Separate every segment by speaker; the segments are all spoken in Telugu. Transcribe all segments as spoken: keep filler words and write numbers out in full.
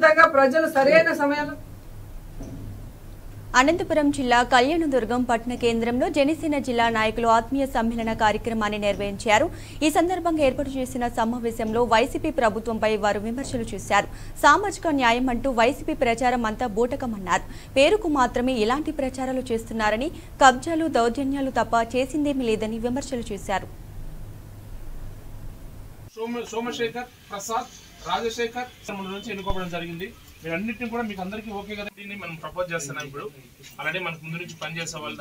Speaker 1: ఖచ్చితంగా ప్రజలు సరైన సమయంలో.
Speaker 2: అనంతపురం జిల్లా కళ్యాణదుర్గం పట్టణ కేంద్రంలో జనసేన జిల్లా నాయకులు ఆత్మీయ సమ్మేళన కార్యక్రమాన్ని నిర్వహించారు. ఈ సందర్భంగా ఏర్పాటు చేసిన సమావేశంలో వైసీపీ ప్రభుత్వంపై వారు విమర్శలు చేశారు. సామాజిక న్యాయం అంటూ వైసీపీ ప్రచారం అంతా బూటకమన్నారు. పేరుకు మాత్రమే ఇలాంటి ప్రచారాలు చేస్తున్నారని, కబ్జాలు దౌర్జన్యాలు తప్ప చేసిందేమీ లేదని విమర్శలు చేశారు.
Speaker 3: సోమశేఖర్ ప్రసాద్ రాజశేఖర్ నుంచి ఎన్నుకోవడం జరిగింది. వీరన్నింటినీ కూడా మీకు అందరికీ ఓకే కదా, దీన్ని మనం ప్రపోజ్ చేస్తున్నాం. ఇప్పుడు అలాగే మనకు ముందు నుంచి పనిచేసే వాళ్ళు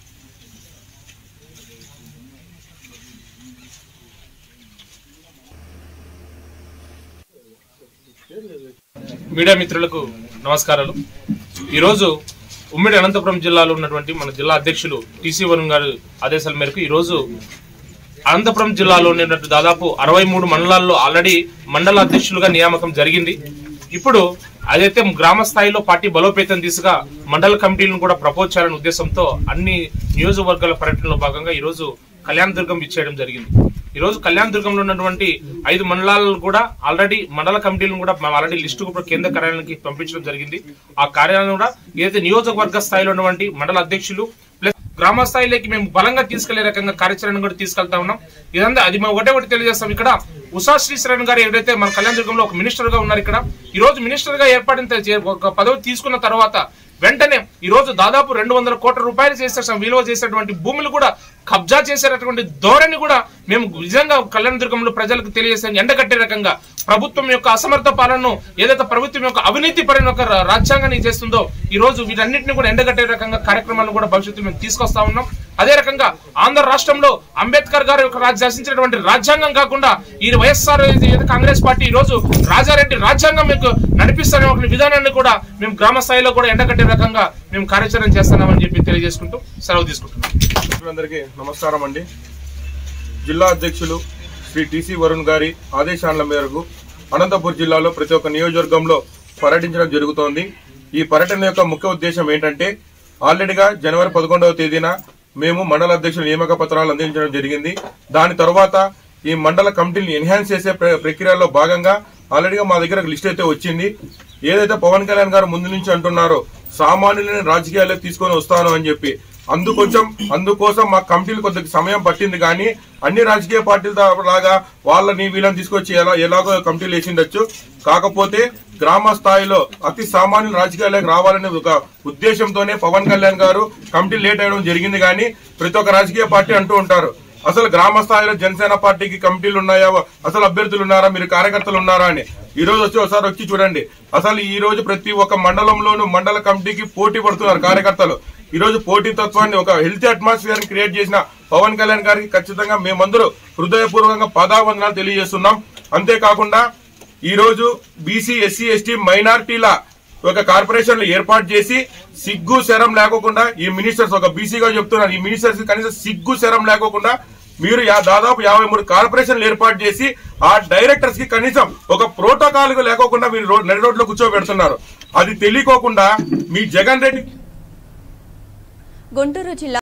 Speaker 3: మీడియా మిత్రులకు నమస్కారాలు. ఈరోజు ఉమ్మడి అనంతపురం జిల్లాలో ఉన్నటువంటి మన జిల్లా అధ్యక్షులు టీసీ వరుణ్ గారి ఆదేశాల మేరకు ఈరోజు అనంతపురం జిల్లాలో ఉన్నటువంటి దాదాపు అరవై మూడు మండలాల్లో ఆల్రెడీ మండల అధ్యక్షులుగా నియామకం జరిగింది. ఇప్పుడు అదైతే గ్రామ స్థాయిలో పార్టీ బలోపేతం దిశగా మండల కమిటీలను కూడా ప్రపోజ్ చేయాలనే ఉద్దేశంతో అన్ని నియోజకవర్గాల పర్యటనలో భాగంగా ఈరోజు కళ్యాణదుర్గం ఇచ్చేయడం జరిగింది. ఈ రోజు కళ్యాణదుర్గంలో ఉన్నటువంటి ఐదు మండలాలను కూడా ఆల్రెడీ మండల కమిటీలను కూడా ఆల్రెడీ లిస్టు కూడా కేంద్ర కార్యాలయానికి పంపించడం జరిగింది. ఆ కార్యాలయం కూడా ఏదైతే నియోజకవర్గ స్థాయిలో ఉన్నటువంటి మండల అధ్యక్షులు ప్లస్ గ్రామ స్థాయిలోకి మేము బలంగా తీసుకెళ్లే రకంగా కార్యాచరణ కూడా తీసుకెళ్తా ఉన్నాం. ఇదంతా అది మేము ఒకటే ఒకటి తెలియజేస్తాం. ఇక్కడ ఉషా శ్రీశరణ్ గారు ఎవరైతే మన కళ్యాణదుర్గంలో ఒక మినిస్టర్ గా ఉన్నారు, ఇక్కడ ఈ రోజు మినిస్టర్ గా ఏర్పడిన ఒక పదవి తీసుకున్న తర్వాత వెంటనే ఈ రోజు దాదాపు రెండు వందల కోట్ల రూపాయలు చేసే విలువ చేసేటువంటి భూములు కూడా కబ్జా చేసేటటువంటి ధోరణి కూడా మేము నిజంగా కళ్యాణదుర్గంలో ప్రజలకు తెలియజేసే ఎండగట్టే రకంగా ప్రభుత్వం యొక్క అసమర్థ పాలనను ఏదైతే ప్రభుత్వం యొక్క అవినీతి పరమైన ఒక రాజ్యాంగాన్ని చేస్తుందో ఈ రోజు వీటన్నిటిని కూడా ఎండగట్టే రకంగా కార్యక్రమాలను కూడా భవిష్యత్తు మేము తీసుకొస్తా ఉన్నాం. అదే రకంగా ఆంధ్ర రాష్ట్రంలో అంబేద్కర్ గారు యొక్క శాసించినటువంటి రాజ్యాంగం కాకుండా ఈ వైఎస్ఆర్ కాంగ్రెస్ పార్టీ ఈ రోజు రాజారెడ్డి రాజ్యాంగం మీకు నడిపిస్తున్న ఒక విధానాన్ని కూడా మేము గ్రామ స్థాయిలో కూడా ఎండగట్టే రకంగా మేము కార్యాచరణ చేస్తున్నామని చెప్పి తెలియజేసుకుంటూ సెలవు తీసుకుంటున్నాం.
Speaker 4: అందరికీ నమస్కారం అండి. జిల్లా అధ్యక్షులు శ్రీ టీసీ వరుణ్ గారి ఆదేశాల మేరకు అనంతపురం జిల్లాలో ప్రతి ఒక్క నియోజకవర్గంలో పర్యటించడం జరుగుతోంది. ఈ పర్యటన యొక్క ముఖ్య ఉద్దేశం ఏంటంటే, ఆల్రెడీగా జనవరి పదకొండవ తేదీన మేము మండల అధ్యక్షుల నియామక పత్రాలు అందించడం జరిగింది. దాని తర్వాత ఈ మండల కమిటీని ఎన్హాన్స్ చేసే ప్రక్రియలో భాగంగా ఆల్రెడీగా మా దగ్గర లిస్ట్ అయితే వచ్చింది. ఏదైతే పవన్ కళ్యాణ్ గారు ముందు నుంచి అంటున్నారో సామాన్యులను రాజకీయాల్లో తీసుకొని వస్తాను అని చెప్పి, అందుకొంచెం అందుకోసం మా కమిటీలు కొద్దిగా సమయం పట్టింది. కానీ అన్ని రాజకీయ పార్టీల లాగా వాళ్ళని వీళ్ళని తీసుకొచ్చి ఎలా ఎలాగో కమిటీలు వేసిండొచ్చు. కాకపోతే గ్రామ స్థాయిలో అతి సామాన్యుల రాజకీయాలకు రావాలనే ఒక ఉద్దేశంతోనే పవన్ కళ్యాణ్ గారు కమిటీ లేట్ అయ్యడం జరిగింది. కానీ ప్రతి ఒక్క రాజకీయ పార్టీ అంటూ ఉంటారు, అసలు గ్రామ స్థాయిలో జనసేన పార్టీకి కమిటీలు ఉన్నాయా, అసలు అభ్యర్థులు ఉన్నారా, మీరు కార్యకర్తలు ఉన్నారా అని. ఈ రోజు వచ్చి ఒకసారి వచ్చి చూడండి. అసలు ఈ రోజు ప్రతి ఒక్క మండలంలోనూ మండల కమిటీకి పోటీ పడుతున్నారు కార్యకర్తలు. ఈ రోజు పోటీ తత్వాన్ని ఒక హెల్తీ అట్మాస్ఫియర్ ని క్రియేట్ చేసిన పవన్ కళ్యాణ్ గారికి ఖచ్చితంగా మేమందరూ హృదయపూర్వకంగా పాదావందనాలు తెలియజేస్తున్నాం. అంతేకాకుండా ఈ రోజు బీసీ ఎస్సీ ఎస్టీ మైనారిటీల ఒక కార్పొరేషన్లు ఏర్పాటు చేసి సిగ్గు శరం లేకోకుండా ఈ మినిస్టర్స్ ఒక బీసీగా చెప్తున్నారు, ఈ మినిస్టర్స్ కనీసం సిగ్గు శరం లేకోకుండా మీరు దాదాపు యాభై మూడు కార్పొరేషన్లు ఏర్పాటు చేసి ఆ డైరెక్టర్స్ కి కనీసం ఒక ప్రోటోకాల్ లేకోకుండా మీరు నడి రోడ్లో కూర్చోబెడుతున్నారు. అది తెలియకోకుండా మీ జగన్ రెడ్డి
Speaker 2: గుంటూరు జిల్లా